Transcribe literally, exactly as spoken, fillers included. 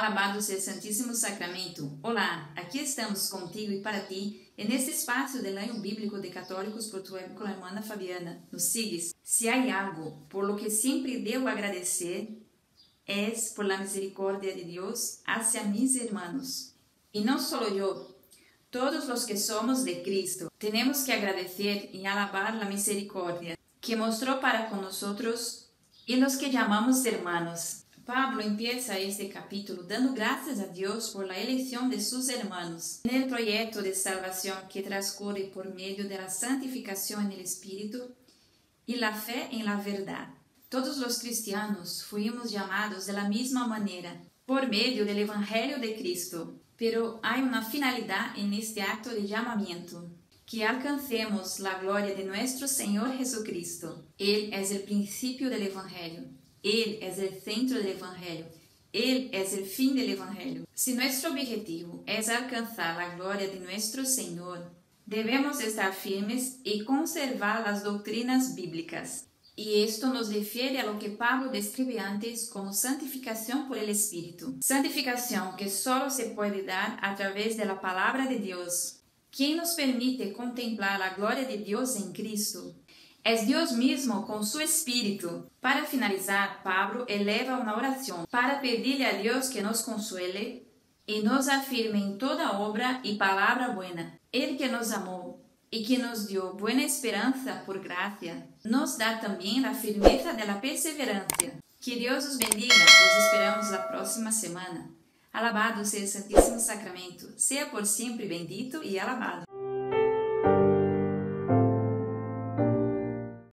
Alabado seja o Santíssimo Sacramento. Olá, aqui estamos contigo e para ti, neste espaço del año bíblico de católicos por tu web con la hermana Fabiana. Nos sigues. Si hay algo por lo que siempre debo agradecer, es por la misericordia de Dios hacia mis hermanos. Y no solo yo, todos los que somos de Cristo, tenemos que agradecer y alabar la misericordia que mostró para con nosotros y los que llamamos hermanos. Pablo empieza este capítulo dando gracias a Dios por la elección de sus hermanos en el proyecto de salvación que transcurre por medio de la santificación en el Espíritu y la fe en la verdad. Todos los cristianos fuimos llamados de la misma manera, por medio del Evangelio de Cristo, pero hay una finalidad en este acto de llamamiento, que alcancemos la gloria de nuestro Señor Jesucristo. Él es el principio del Evangelio. Él es el centro del Evangelio. Él es el fin del Evangelio. Si nuestro objetivo es alcanzar la gloria de nuestro Señor, debemos estar firmes y conservar las doctrinas bíblicas. Y esto nos refiere a lo que Pablo describe antes como santificación por el Espíritu. Santificación que solo se puede dar a través de la palabra de Dios. ¿Quién nos permite contemplar la gloria de Dios en Cristo? Es Dios mismo con su Espíritu. Para finalizar, Pablo eleva una oración para pedirle a Dios que nos consuele y nos afirme en toda obra y palabra buena. Él que nos amó y que nos dio buena esperanza por gracia, nos da también la firmeza de la perseverancia. Que Dios os bendiga. Os esperamos la próxima semana. Alabado sea el Santísimo Sacramento. Sea por siempre bendito y alabado.